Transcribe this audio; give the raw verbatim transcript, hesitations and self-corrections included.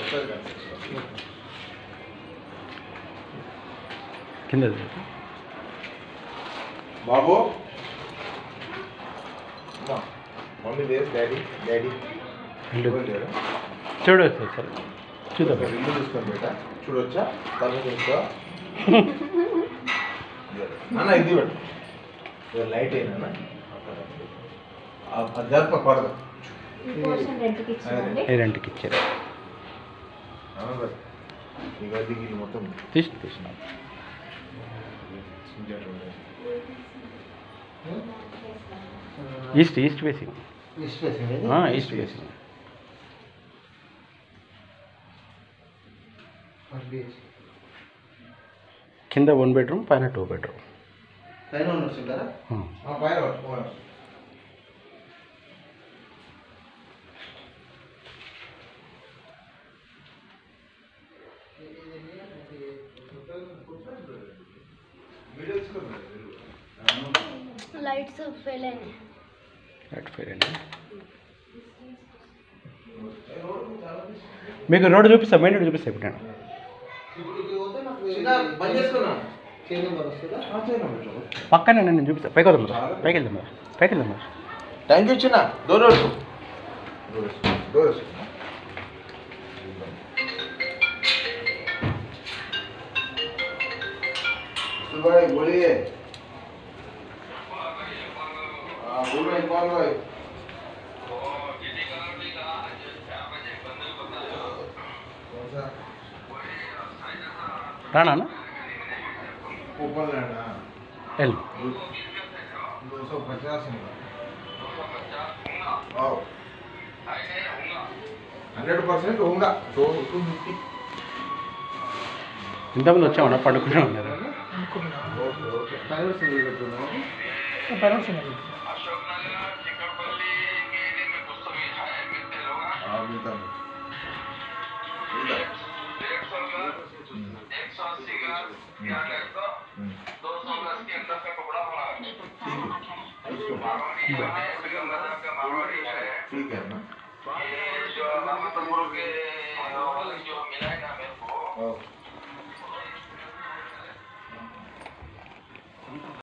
కింద బాబు mummy there daddy daddy చూడవచ్చు సార్ చూద్దాం ఇల్లు చూసుకోండి బేట చూడొచ్చా తను చూసుకో అన్న ఇది పెట్టు లైట్ అయినా అధ్యాత్మ పడదు రెంట్కి ఇచ్చారు మొత్తం తీసి తీసిన east east facing east facing east facing కింద వన్ బెడ్రూమ్ పైన టూ బెడ్రూమ్ పైన వస్తుంటారా పైన లైట్స్ ఫెయిల్ అయినాయి లైట్ ఫెయిల్ అయినా మీకు రోడ్డు చూపిస్తా మెయిన్ రోడ్డు చూపిస్తా ఇప్పుడు నేను పక్కనే నేను చూపిస్తా పైకి వద్దాం పైకి వెళ్దాం పైకి వెళ్దాం థ్యాంక్ యూ చిన్న డోర్ డోర్ भाई बोलिए हाँ बोल रहे इकबाल भाई राणा ना ओपन लेना एल दो सौ पचास हंड्रेड परसेंट होगा दो टू फिफ्टी ఇంతమంది వచ్చామన్నా పడుకునే ఉన్నారు ठीक है ना